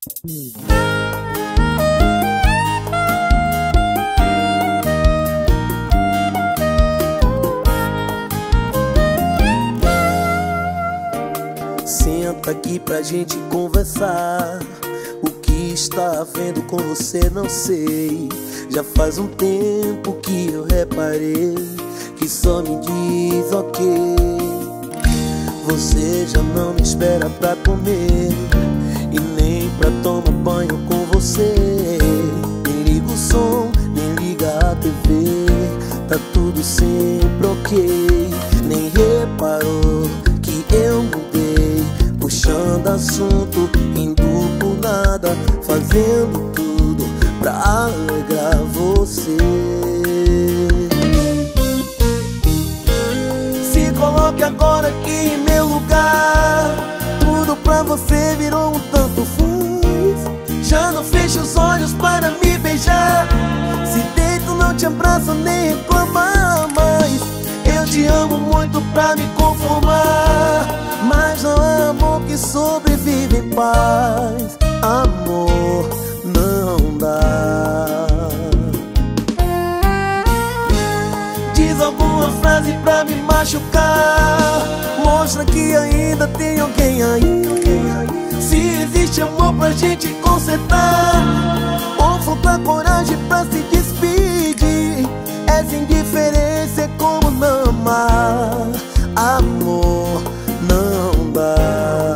Senta aqui pra gente conversar. O que está havendo com você não sei. Já faz um tempo que eu reparei que só me diz ok. Você já não me espera pra comer e nem pra tomar banho com você. Nem liga o som, nem liga a TV, tá tudo sempre ok. Nem reparou que eu mudei, puxando assunto, indo por nada, fazendo tudo pra alegrar você. Se coloque agora aqui em meu lugar. Tudo pra você virou um tanto faz. Já não fecha os olhos para me beijar. Se deito não te abraço nem reclama mais. Eu te amo muito pra me conformar, mas não há amor que sobrevive em paz. Amor não dá. Diz alguma frase pra me machucar. Mostra que ainda tem alguém aí. Se existe amor pra gente consertar, ou falta coragem pra se despedir. Essa indiferença é como não amar. Amor não dá.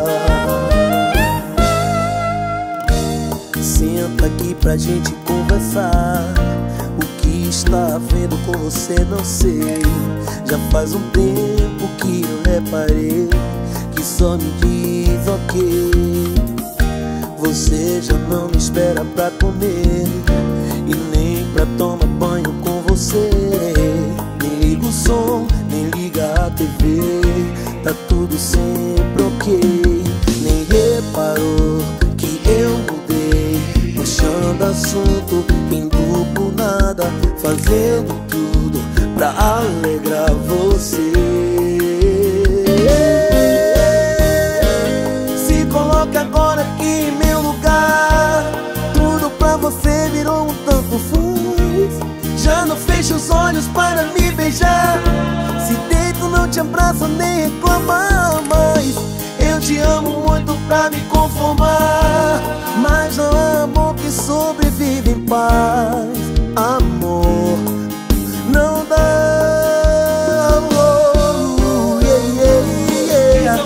Senta aqui pra gente conversar. O que está havendo com você não sei. Já faz um tempo que eu reparei que só me diz ok. Você já não me espera pra comer e nem pra tomar banho com você. Nem liga o som, nem liga a TV, tá tudo sempre ok. Nem reparou que eu mudei, puxando assunto, indo por nada, fazendo tudo pra alegrar você. Se coloca agora aqui em meu lugar. Tudo pra você virou um tanto faz. Já não fecha os olhos para me beijar. Se deito não te abraço nem reclama mais. Eu te amo muito pra me conformar, mas não há amor que sobrevive em paz. Amor não dá. Amor, yeah.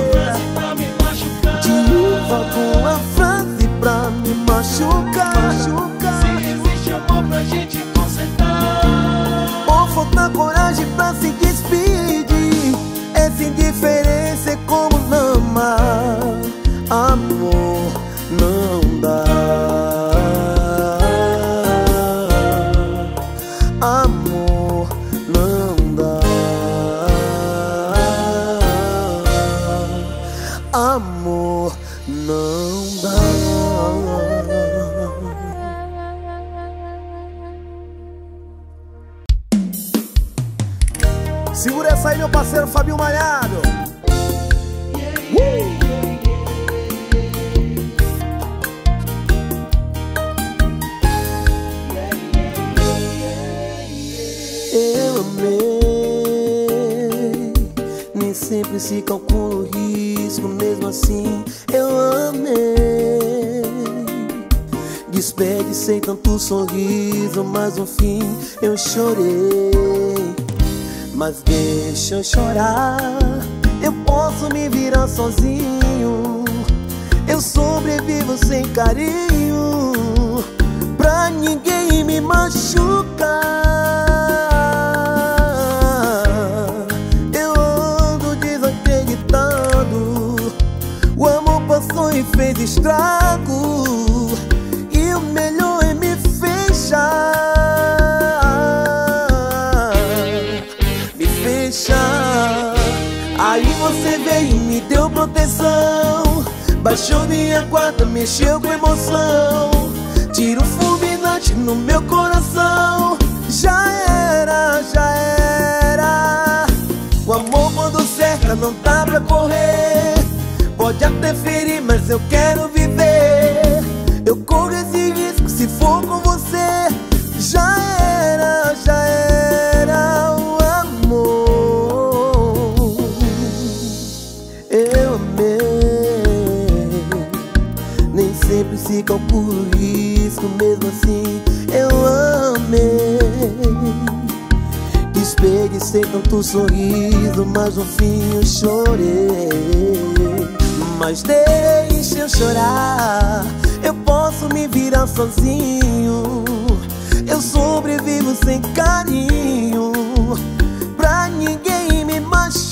Diz alguma frase pra me machucar. Se existe amor pra gente consertar, Ou falta coragem pra se despedir. Essa indiferença é como não amar. Amor não dá. Amor não dá. Amor não dá. Segura essa aí, meu parceiro Fabinho Malhado. Eu amei, nem sempre se calcula o risco, mesmo assim eu amei. Desperdicei tanto sorriso, mas no fim eu chorei. Mas deixa eu chorar, eu posso me virar sozinho. Eu sobrevivo sem carinho, pra ninguém me machucar. Eu ando desacreditado, o amor passou e fez estrago, e o melhor é me fechar. Aí você veio e me deu proteção, baixou minha guarda, mexeu com emoção, tiro fulminante no meu coração. Já era, já era. O amor quando cerca não dá pra correr. Pode até ferir, mas eu quero viver. Eu corro esse risco se for com você. Já era o amor. Eu amei. Nem sempre se calcula o risco, mesmo assim eu amei. Desperdicei tanto sorriso, mas no fim eu chorei. Mas deixa eu chorar, eu posso me virar sozinho. Eu sobrevivo sem carinho, pra ninguém me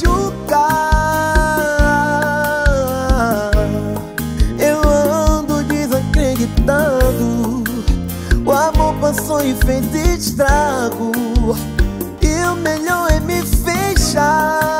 machucar. Eu ando desacreditado, o amor passou e fez estrago. E o melhor é me fechar.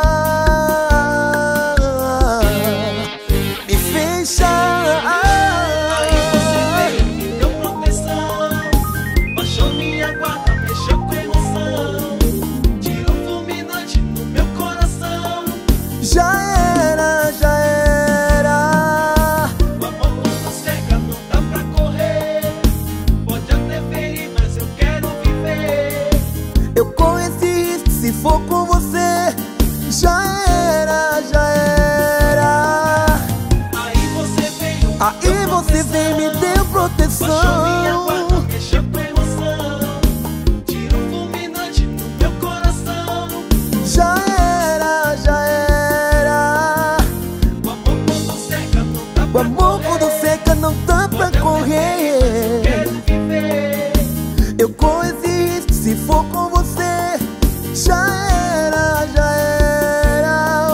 Me fechar. Aí você veio, me deu proteção, baixou minha guarda, mexeu com emoção, tirou fulminante no meu coração. Já era, já era. O amor quando cega não dá pra correr, pode até ferir, mas eu quero viver. Eu corro esse risco se for com você. Já era, já era. Aí você veio, me deu proteção. baixou minha guarda, mexeu com emoção, tirou fulminante no meu coração. Já era, já era. O amor quando cega não dá O pra amor correr, quando seca não dá pra correr. quero viver. Eu corro esse risco se for com você. Já era, já era o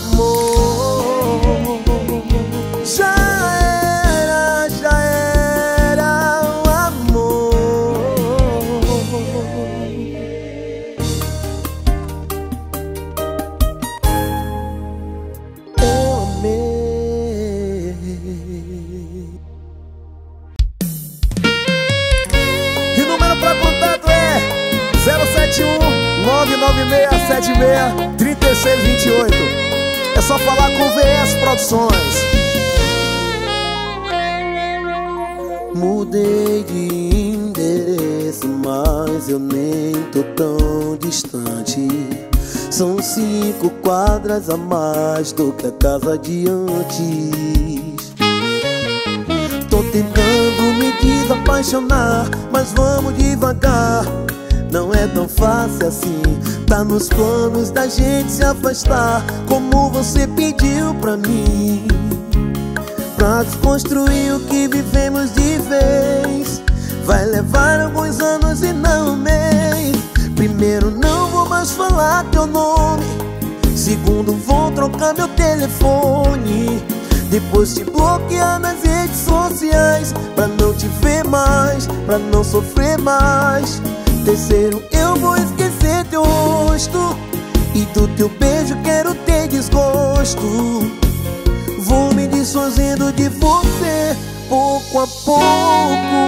amor. Já era o amor. Eu amei. E o número pra contato é 071-99676-3628. É só falar com VS Produções. Mudei de endereço, mas eu nem tô tão distante. São 5 quadras a mais do que a casa de antes. Tô tentando me desapaixonar, mas vamos devagar. Não é tão fácil assim, tá nos planos da gente se afastar, como você pediu pra mim. Pra desconstruir o que vivemos de vez, vai levar alguns anos e não um mês. Primeiro, não vou mais falar teu nome. Segundo, vou trocar meu telefone. Depois te bloquear nas redes sociais, pra não te ver mais, pra não sofrer mais. Terceiro, eu vou esquecer teu rosto, e do teu beijo quero ter desgosto. Vou me desfazendo de você, pouco a pouco.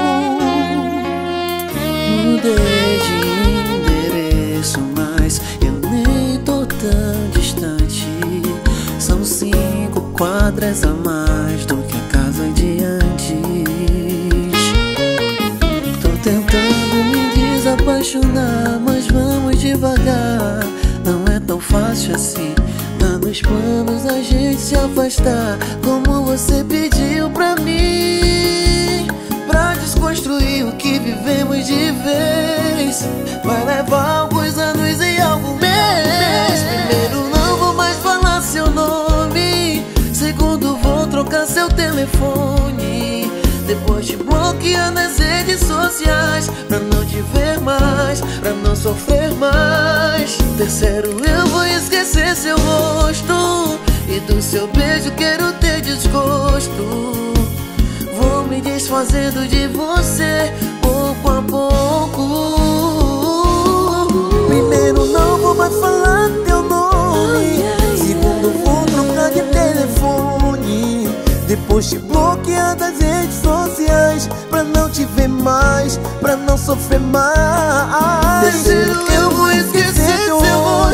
Mudei de endereço, mas eu nem tô tão distante. São 5 quadras a mais do que a casa de antes. Tô tentando me desapaixonar, mas vamos devagar. Não é tão fácil assim, tá nos planos a gente se afastar, como você pediu pra mim. Pra desconstruir o que vivemos de vez, vai levar alguns anos e algum mês. Primeiro, não vou mais falar seu nome. Segundo, vou trocar seu telefone. Depois te bloquear nas redes sociais, pra não te ver mais, pra não sofrer mais. Terceiro, eu vou esquecer seu rosto, e do seu beijo quero ter desgosto. Vou me desfazendo de você, pouco a pouco. Primeiro, não vou mais falar teu nome. Segundo, vou trocar de telefone. Depois te bloquear das redes sociais, pra não te ver mais, pra não sofrer mais. Terceiro, eu vou esquecer seu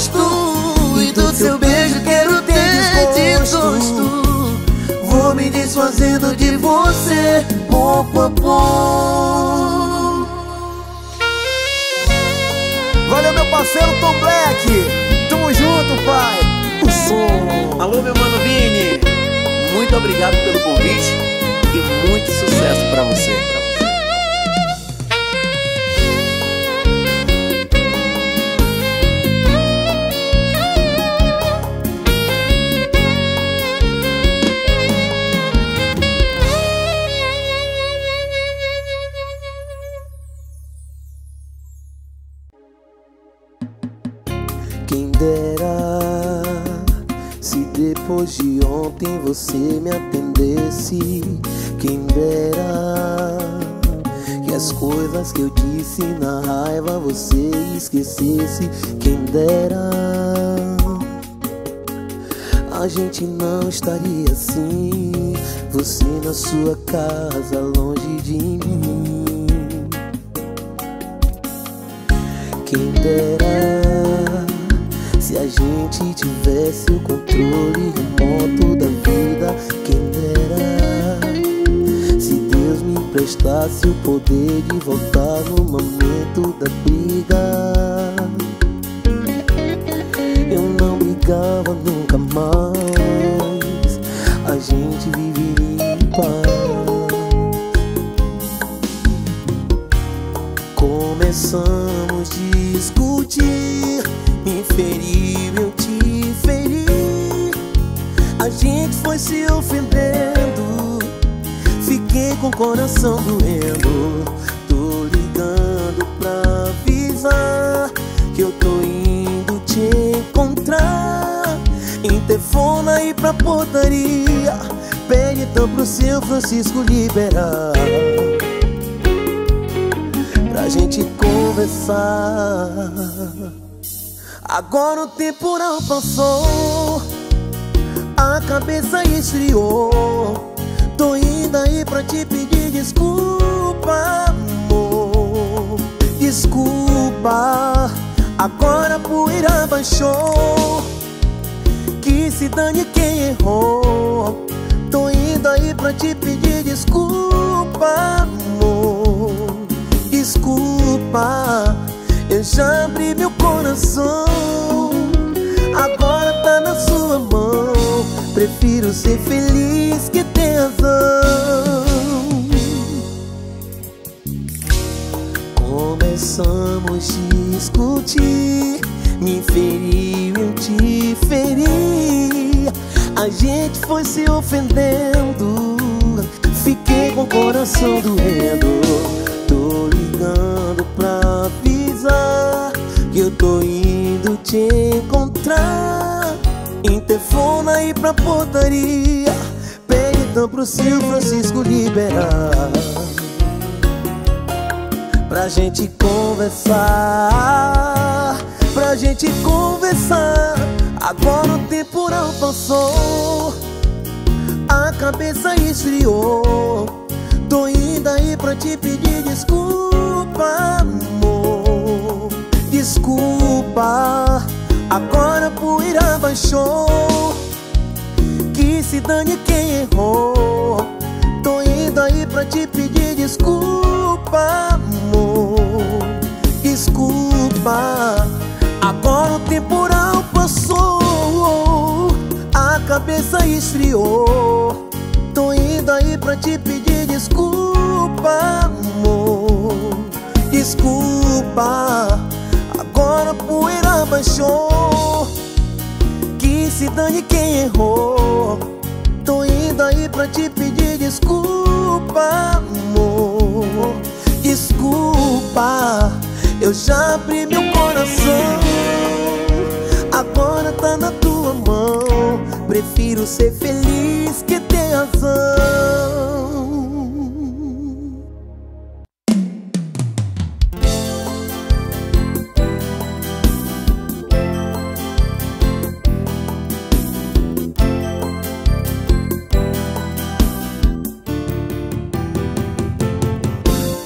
rosto, e do seu beijo quero ter desgosto. Vou me desfazer desfazendo de você pouco a pouco. Valeu, meu parceiro Tom Black. Tamo junto, pai. O som. Alô, meu mano Vini, muito obrigado pelo convite e muito sucesso pra você. Quem dera se depois de ontem você me atendesse. Quem dera que as coisas que eu disse na raiva você esquecesse. Quem dera a gente não estaria assim, você na sua casa longe de mim. Quem dera se a gente tivesse o controle remoto da vida. Quem dera se Deus me emprestasse o poder de voltar no momento da briga. Eu não brigava nunca mais, a gente viveria em paz. Começamos a discutir, me feriu, eu te feri. A gente foi se ofendendo, fiquei com o coração doendo. Tô ligando pra avisar que eu tô indo te encontrar. Interfona aí pra portaria, pede então pro seu Francisco liberar, pra gente conversar. Agora o temporal passou, a cabeça esfriou. Tô indo aí pra te pedir desculpa, amor. Desculpa, agora a poeira baixou. Que se dane quem errou. Tô indo aí pra te pedir desculpa, amor. Desculpa, eu já abri meu coração, agora tá na sua mão. Prefiro ser feliz que ter razão. Começamos a discutir, me feriu, eu te feri. A gente foi se ofendendo, fiquei com o coração doendo. Tô ligando pra avisar que eu tô indo te encontrar. Interfona aí pra portaria, pede então pro seu Francisco liberar, pra gente conversar, pra gente conversar. Agora o temporal passou, a cabeça esfriou. Tô indo aí pra te pedir desculpa, amor. Desculpa, agora a poeira baixou. Que se dane quem errou. Tô indo aí pra te pedir desculpa, amor. Desculpa, agora o temporal passou, a cabeça esfriou. Tô indo aí pra te pedir desculpa, amor. Desculpa, agora a poeira baixou. Que se dane quem errou. Tô indo aí pra te pedir desculpa, amor. Desculpa, eu já abri meu coração, agora tá na tua mão. Prefiro ser feliz que ter razão.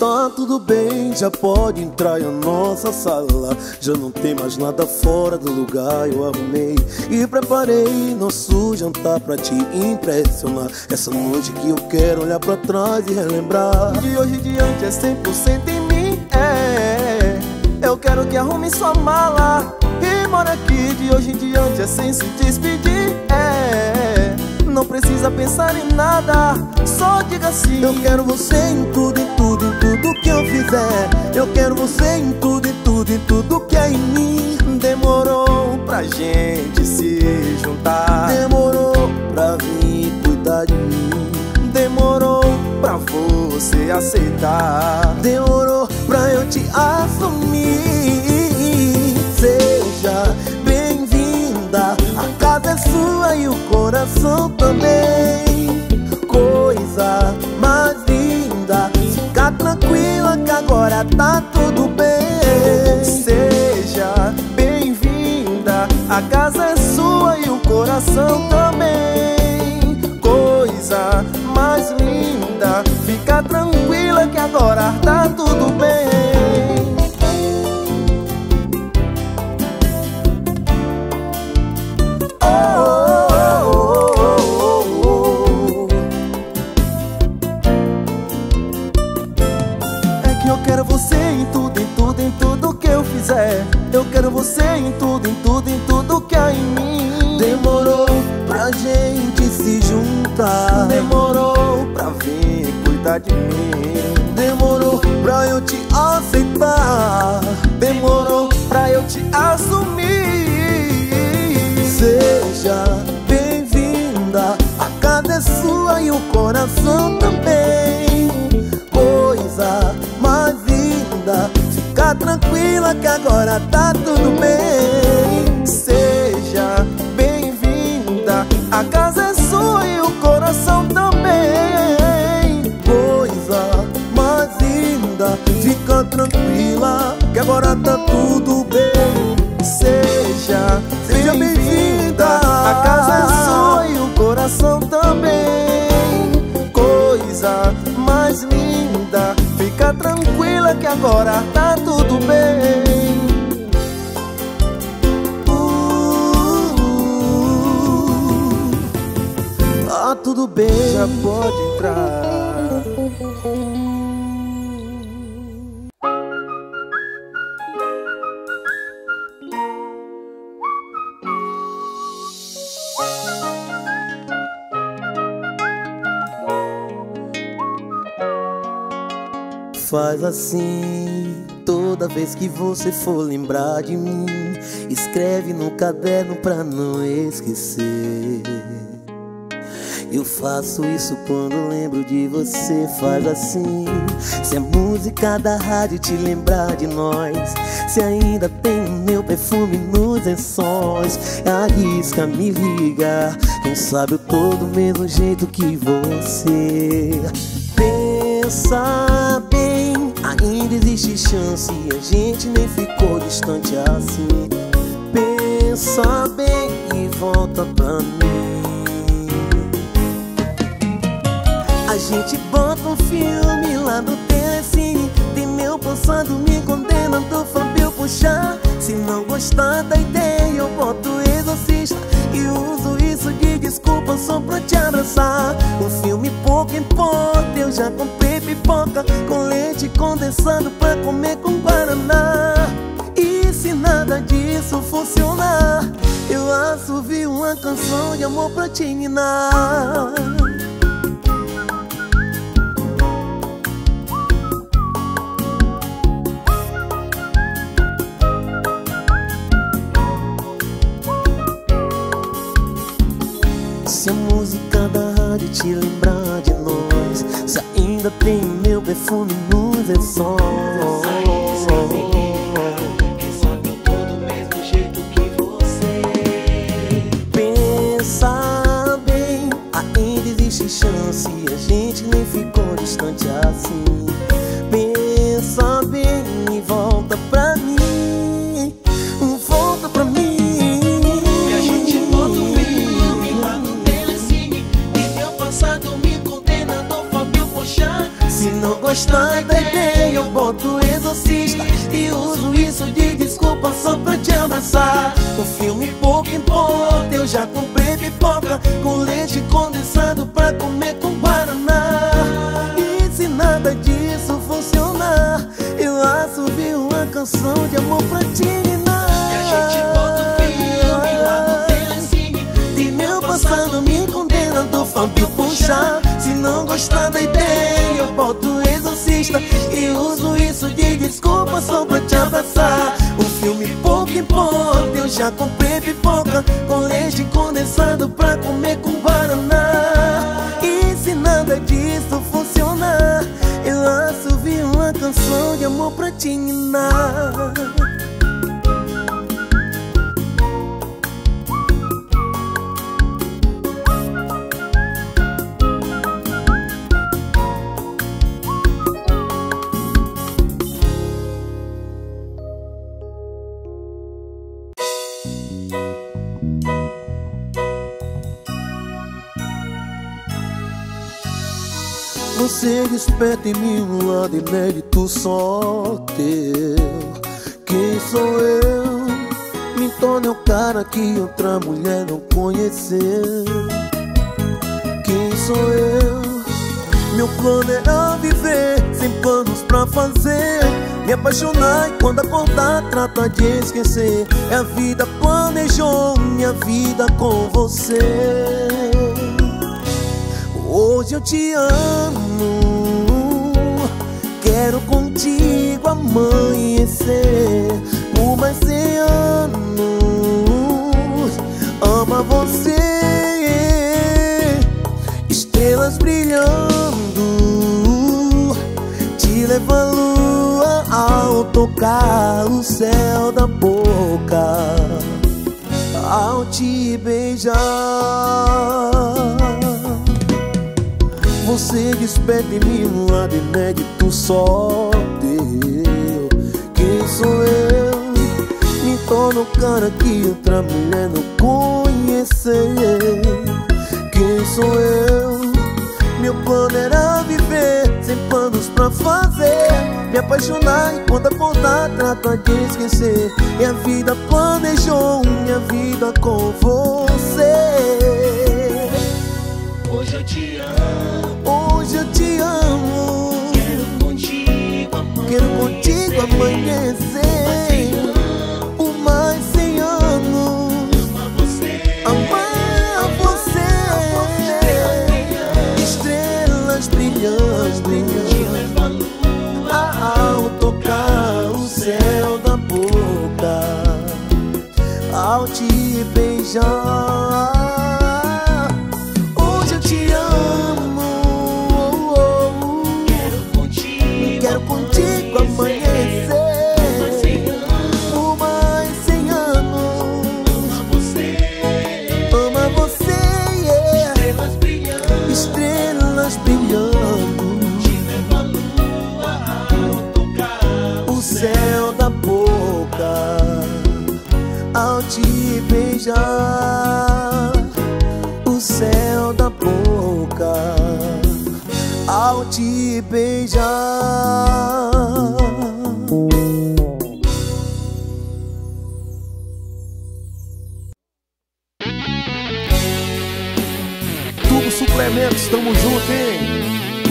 Ah, tudo bem, já pode entrar na nossa sala. Já não tem mais nada fora do lugar. Eu arrumei e preparei nosso jantar pra te impressionar. Essa noite que eu quero olhar pra trás e relembrar. De hoje em diante é 100% em mim, eu quero que arrume sua mala e mora aqui. De hoje em diante é sem se despedir, não precisa pensar em nada, só diga sim. Eu quero você em tudo, em tudo, em tudo que eu fizer. Eu quero você em tudo, em tudo, em tudo que é em mim. Demorou pra gente se juntar, Demorou pra vir cuidar de mim. demorou pra você aceitar, Demorou pra eu te assumir. Seja bem-vinda, a casa é sua e o coração também. Coisa mais linda, fica tranquila que agora tá tudo bem. seja bem-vinda, a casa é sua e o coração também. Coisa mais linda, fica tranquila que agora tá tudo bem. É que eu quero você em tudo, em tudo, em tudo que eu fizer. Eu quero você em tudo, em tudo, em tudo que há em mim. Demorou pra gente se juntar. Demorou pra vir cuidar de mim. Demorou pra eu te aceitar. Demorou pra eu te assumir. Seja bem-vinda, a casa é sua e o coração também. Coisa mais linda, fica tranquila que agora tá tudo bem. Seja bem-vinda, a casa é sua e o coração também. Coisa mais linda, fica tranquila que agora tá tudo bem. Seja Seja bem-vinda, a casa é sua e o coração também. Coisa mais linda, fica tranquila que agora tá tudo bem. Ah, tudo bem, Já pode entrar. Faz assim, toda vez que você for lembrar de mim, escreve no caderno pra não esquecer. Eu faço isso quando lembro de você. Faz assim, se a música da rádio te lembrar de nós, se ainda tem o meu perfume nos lençóis, arrisca, me liga, quem sabe eu tô do mesmo jeito que você. Pensa bem, ainda existe chance, a gente nem ficou distante assim. Pensa bem e volta pra mim. A gente bota um filme lá no Telecine, tem meu passado me condenando, Fabio puxar. Se não gostar da ideia eu boto Exorcista e uso isso de desculpa só pra te abraçar. O filme pouco importa, eu já comprei pipoca com leite condensado pra comer com guaraná. E se nada disso funcionar, eu assovio uma canção de amor pra te ninar. Se a música da rádio te lembrar de nós, se ainda tem meu perfume nos lençóis, quem sabe eu tô do mesmo jeito que você. pensa bem, ainda existe chance, a gente nem ficou distante assim. Pensa bem e volta pra mim, volta pra mim. E a gente bota um filme lá no Telecine, e meu passado me condenando, Fabio puxar. Se não gostar da ideia, eu boto Exorcista e uso isso de desculpa só pra te abraçar. O filme pouco importa, eu já comprei pipoca com leite condensado pra comer com guaraná. E se nada disso funcionar, eu assovio uma canção de amor pra te ninar. E a gente bota o filme lá no telecine, De meu passado me condena do Fábio Puxar. Se não gostar da ideia, eu boto Exorcista e uso isso de desculpa só pra te abraçar. O filme pouco importa, eu já comprei pipoca com leite condensado pra comer com guaraná. E se nada disso funcionar, eu assovio uma canção de amor pra te ninar. Você desperta em mim um lado inédito só teu. Quem sou eu? Me torna o cara que outra mulher não conheceu. Quem sou eu? Meu plano era viver sem planos pra fazer, me apaixonar e quando acordar trata de esquecer. É a vida planejou minha vida com você. Hoje eu te amo, quero contigo amanhecer por mais 100 anos. Ama você, estrelas brilhando, te leva a lua ao tocar o céu da boca, ao te beijar. Você desperta em mim um lado inédito só teu. Quem sou eu? Me torna o cara que outra mulher não conheceu. Quem sou eu? Meu plano era viver sem planos pra fazer, me apaixonar e quando acordar trata de esquecer. E a vida planejou minha vida com você. hoje eu te amo. Hoje eu te amo, quero contigo amanhecer por mais 100 anos. Amar você, estrelas brilhando, ao tocar o céu da boca, ao te beijar. Quero contigo amanhecer por mais 100 anos. Ama você, yeah. Estrelas brilhando, o céu da boca, ao te beijar. O céu da boca, ao te beijar. Tudo Suplementos, tamo junto, hein?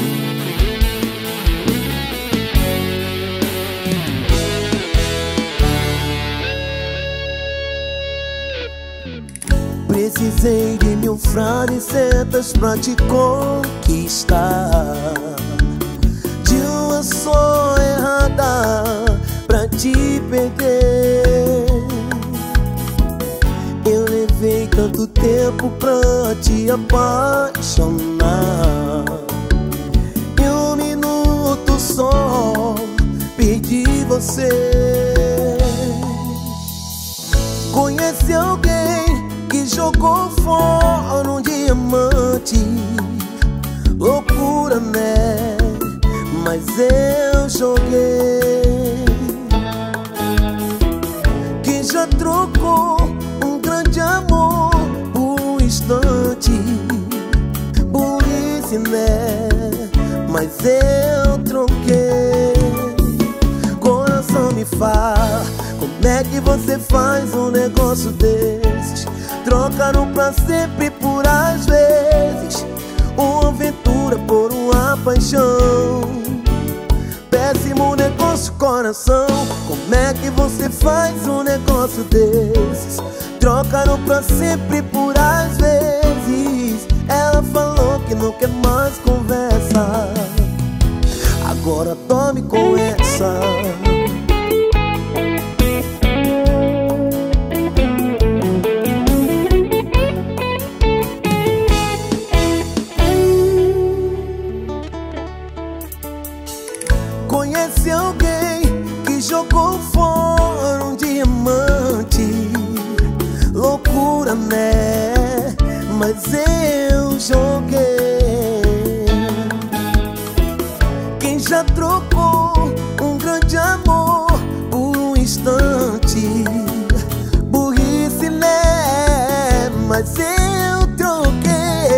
Precisei de 1000 franicetas pra te conquistar, de uma só errada pra te perder. Eu levei tanto tempo pra te apaixonar, em 1 minuto só perdi você. Conheci alguém que jogou fora um diamante, loucura, né? Mas eu joguei. Que já trocou um grande amor por um instante, burrice, né? Mas eu troquei. Coração, me fala, como é que você faz um negócio desses? Trocaram pra sempre por às vezes, uma aventura por uma paixão. Péssimo negócio, coração, como é que você faz um negócio desses? Trocaram pra sempre por às vezes. Ela falou que não quer mais conversa, agora tome com essa. Conhece alguém que jogou fora um diamante? Loucura, né? Mas eu joguei. Quem já trocou um grande amor por um instante? Burrice, né? Mas eu troquei.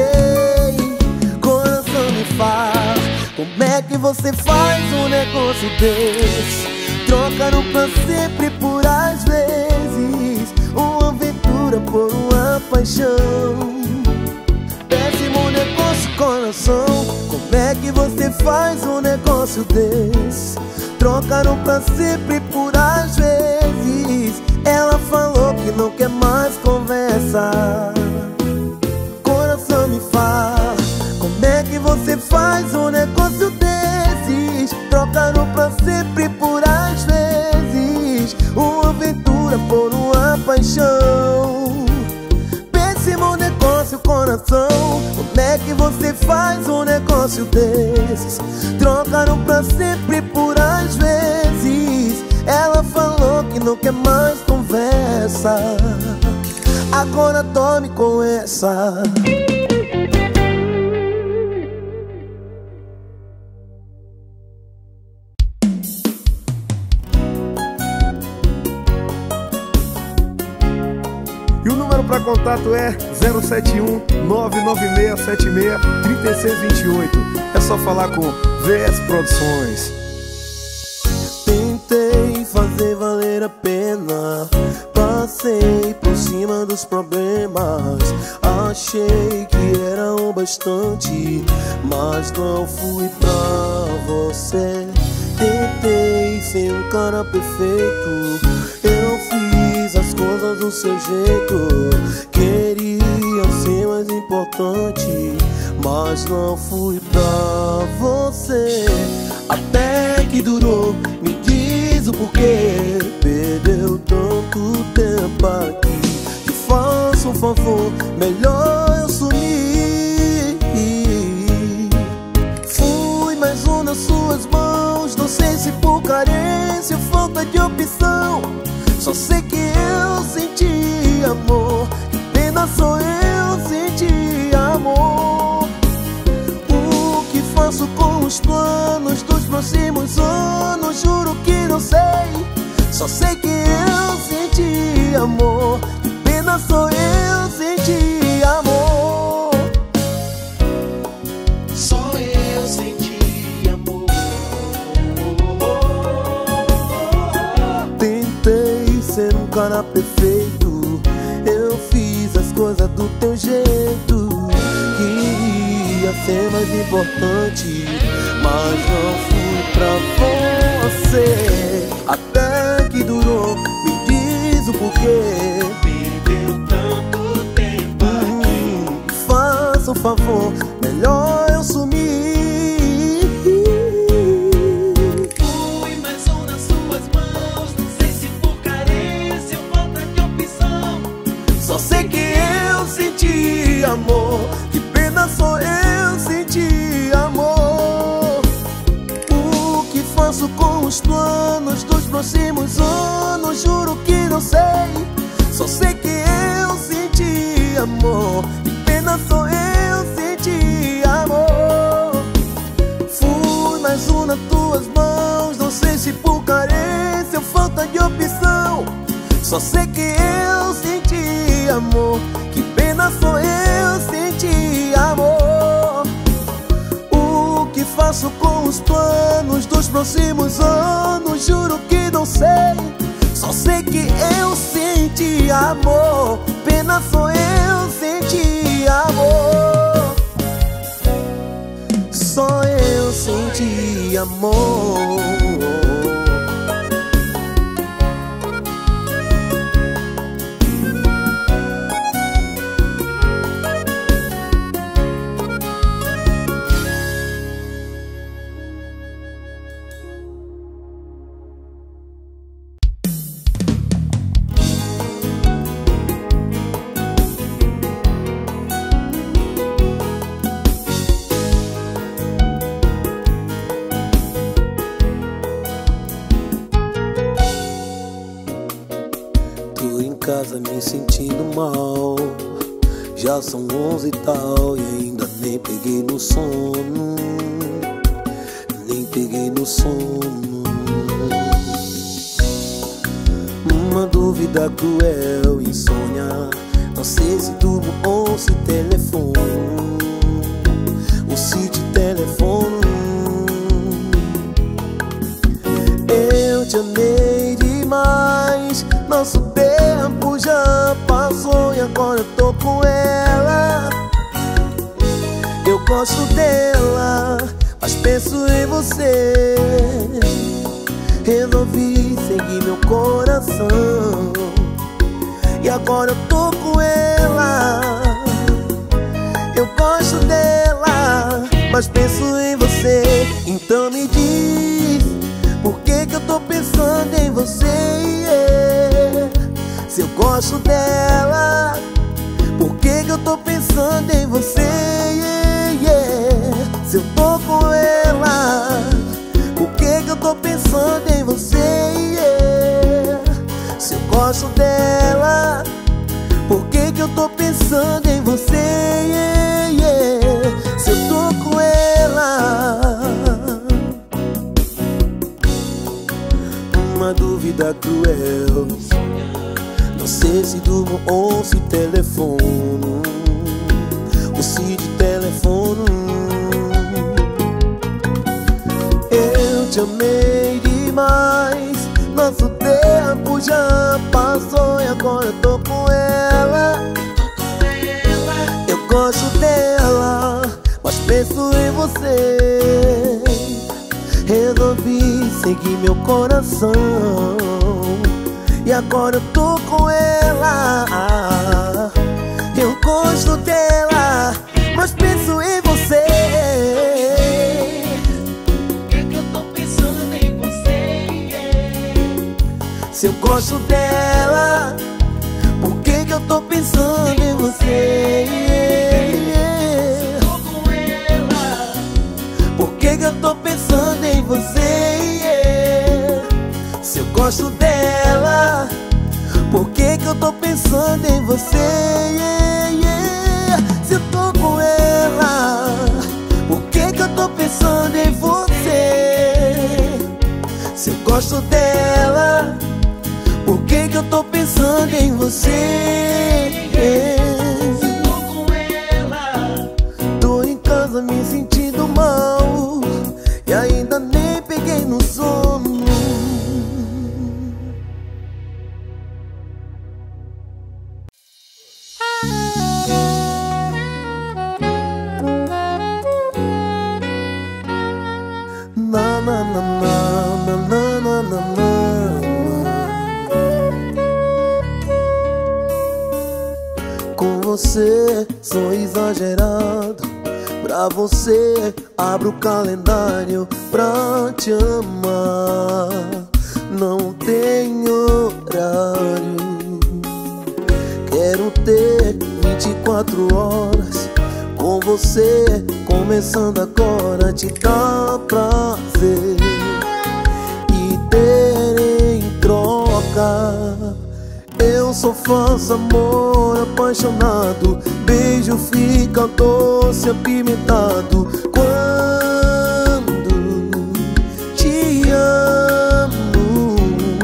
Coração, me fala, como é que você faz um negócio desse? Trocaram pra sempre por às vezes, uma aventura por uma paixão. Péssimo negócio, coração, como é que você faz um negócio desse? Trocaram pra sempre por às vezes. Ela falou que não quer mais conversa. Coração, me fala, como é que você faz um negócio desses? Trocaram pra sempre por às vezes, uma aventura por uma paixão. Péssimo negócio, coração, como é que você faz um negócio desses? Trocaram pra sempre por às vezes. Ela falou que não quer mais conversa, agora tome com essa. E o número para contato é 071 99676 3628. É só falar com VS Produções. Tentei fazer valer a pena, passei por cima dos problemas. Achei que era o bastante, mas não fui pra você. Tentei ser um cara perfeito, eu fiz as coisas do seu jeito. Queria ser mais importante, mas não fui pra você. Até que durou, me diz o porquê. Perdeu tanto tempo aqui. Te faço um favor, melhor eu sumir. Fui mais um nas suas mãos, não sei se por carência ou falta de opção. Só sei que eu senti amor, que pena só eu senti amor. O que faço com os planos dos próximos anos, juro que não sei. Só sei que eu senti amor, que pena só eu senti amor. Só eu senti amor. Tentei ser um cara perfeito, eu fiz as coisas do teu jeito. Queria ser mais importante, mas não fui pra você. Até que durou, me diz o porquê. Perdeu tanto tempo aqui. Faça um favor, melhor eu sumir. Fui mais um nas suas mãos, não sei se por carência ou falta de opção. Só sei que eu senti amor, que pena só eu senti amor. O que faço com os planos dos próximos anos, juro que não sei. Só sei que eu senti amor, que pena só eu senti amor. Fui mais um nas tuas mãos, não sei se por carência ou falta de opção. Só sei que eu senti amor, que pena só eu senti amor. O que faço faço com os planos dos próximos anos? Juro que não sei. Só sei que eu senti amor. Pena só eu senti amor. Só eu senti amor. Me sentindo mal. Já são 11 e tal e ainda nem peguei no sono. Nem peguei no sono. Uma dúvida cruel, insônia. Não sei se durmo ou se telefono. Ou se te telefono. Eu te amei demais. Nosso tempo já passou e agora eu tô com ela. Eu gosto dela, mas penso em você. Resolvi seguir meu coração e agora eu tô com ela. Eu gosto dela, mas penso em você. Então me diz, por que que eu tô pensando em você? Se eu gosto dela, por que que eu tô pensando em você? Se eu tô com ela, por que que eu tô pensando em você? Se eu gosto dela, por que que eu tô pensando em você? Se eu tô com ela. Uma dúvida cruel. Não sei se durmo ou se telefono. Ou se de telefono. Eu te amei demais. Nosso tempo já passou e agora eu tô com ela. Eu gosto dela, mas penso em você. Resolvi seguir meu coração e agora eu tô com ela. Eu gosto dela, mas penso em você. Por que que eu tô pensando em você? Se eu gosto dela, por que que eu tô pensando em você? Tô com ela. Por que que eu tô pensando em você? Se eu gosto dela, por que que eu tô pensando em você? Se eu tô com ela, por que que eu tô pensando em você? Se eu gosto dela, por que que eu tô pensando em você? Tô com ela. Tô em casa me sentindo mal e ainda nem peguei no sono. Na na na na na na na na. Com você sou exagerado. Pra você abro o calendário pra te amar. Não tenho horário. Quero ter 24 horas com você, começando agora te dá prazer e ter em troca. Eu só faço amor apaixonado, beijo fica doce, apimentado quando te amo.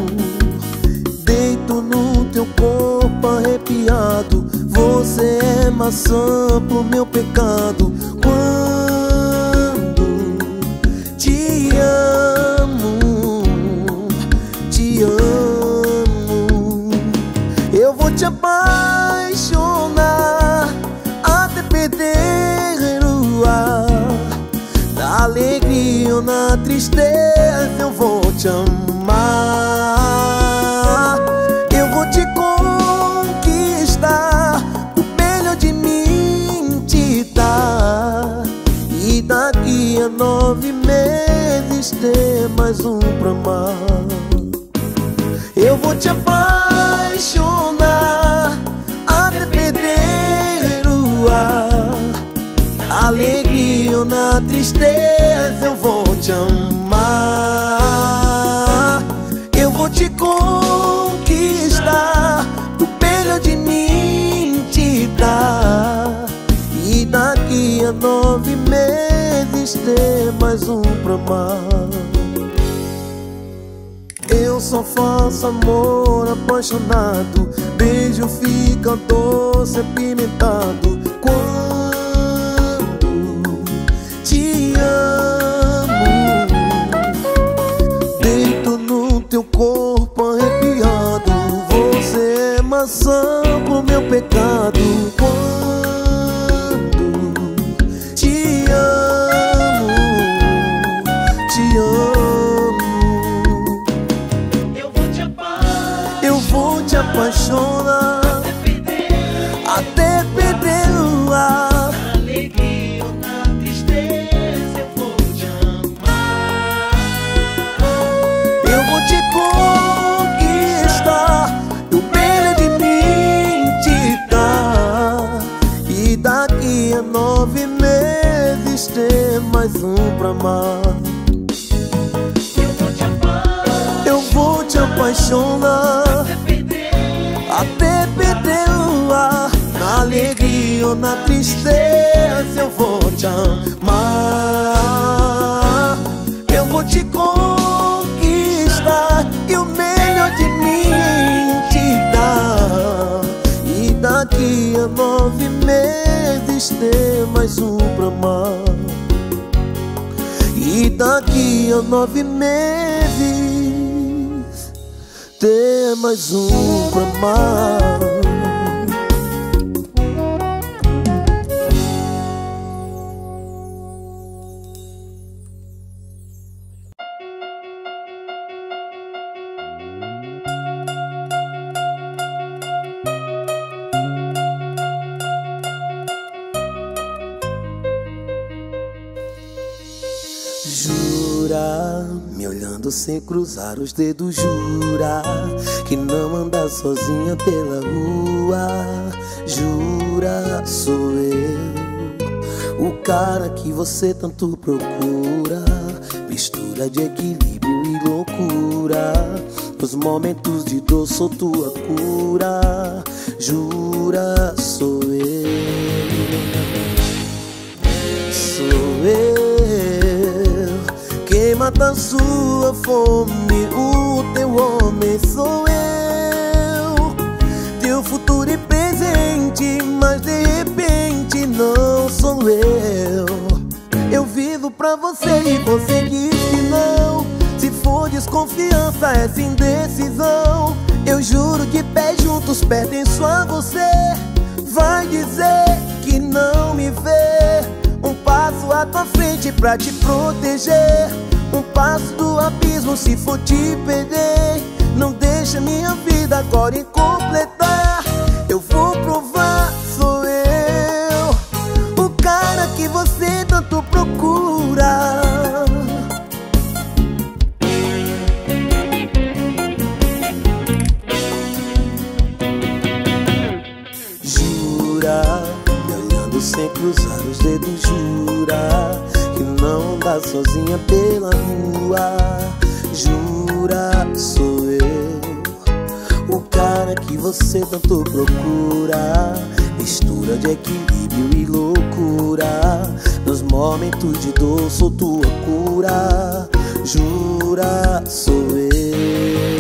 Deito no teu corpo arrepiado, você é maçã pro meu pecado. Quando na tristeza eu vou te amar. Eu vou te conquistar, o melhor de mim te dar. E daqui a 9 meses ter mais um pra amar. Eu vou te apaixonar até pedreiro ar. Alegria ou na tristeza eu vou te amar. Eu vou te conquistar, o melhor de mim te dar. E daqui a 9 meses ter mais um pra amar. Eu só faço amor apaixonado, beijo fica doce, apimentado quando te amo. Deito no teu corpo arrepiado, você é maçã pro meu pecado quando te amo, te amo. Apaixona até pedreiro ar. Alegria ou na tristeza eu vou te amar. Eu vou te conquistar, o melhor de mim te dar. E daqui a 9 meses ter mais um pra amar. Eu vou te apaixonar até perder o ar. Na alegria ou na tristeza eu vou te amar. Eu vou te conquistar e o melhor de mim te dar. E daqui a 9 meses ter mais um pra amar. E daqui a 9 meses ter mais um pra amar. Jura, me olhando sem cruzar os dedos, jura que não anda sozinha pela rua. Jura, sou eu, o cara que você tanto procura. Mistura de equilíbrio e loucura, nos momentos de dor sou tua cura. Jura, sou eu, sou eu. Quem mata a sua fome, o teu homem sou eu. Teu futuro e presente, mas de repente não sou eu. Eu vivo pra você e você diz que não. Se for desconfiança, essa indecisão, eu juro que pés juntos pertenço a você. Vai dizer que não me vê. Um passo à tua frente pra te proteger, um passo do abismo se for te perder. Não deixa minha vida agora incompletar. Eu vou provar, sou eu, o cara que você tanto procura. Jura, me olhando sem cruzar os dedos, jura que não anda sozinha pela rua. Jura, sou eu, o cara que você tanto procura. Mistura de equilíbrio e loucura, nos momentos de dor sou tua cura. Jura, sou eu,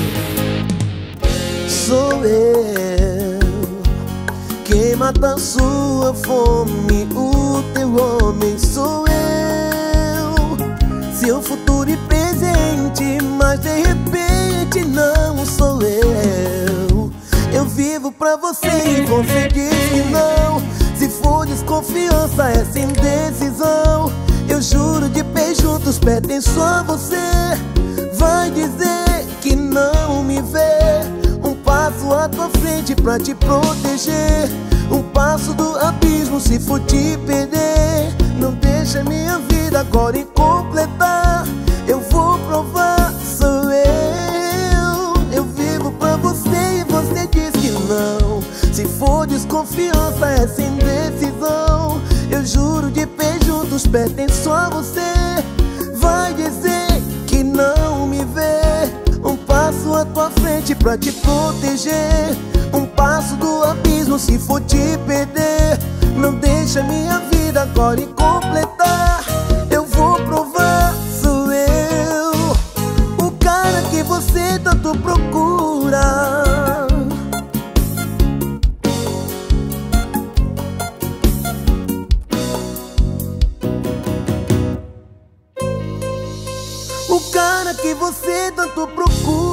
sou eu. Quem mata a sua fome, o teu homem sou eu. Seu futuro e presente, mas de repente não sou eu. Eu vivo pra você e você diz que não. Se for desconfiança, essa indecisão, eu Eu juro de pé juntos, pertenço a você. Vai dizer que não me vê. Um passo à tua frente pra te proteger. Um passo do abismo se for te perder. Não deixa minha vida agora incompletar. Eu vou provar, sou eu vivo pra você e você diz que não. Se for desconfiança é sem decisão. Eu juro de pé juntos, pertenço a você. Vai dizer que não me vê. Um passo à tua frente pra te proteger. Um passo do abismo se for te perder. Não deixa minha vida agora incompletar. Eu vou provar, sou eu o cara que você tanto procura. O cara que você tanto procura.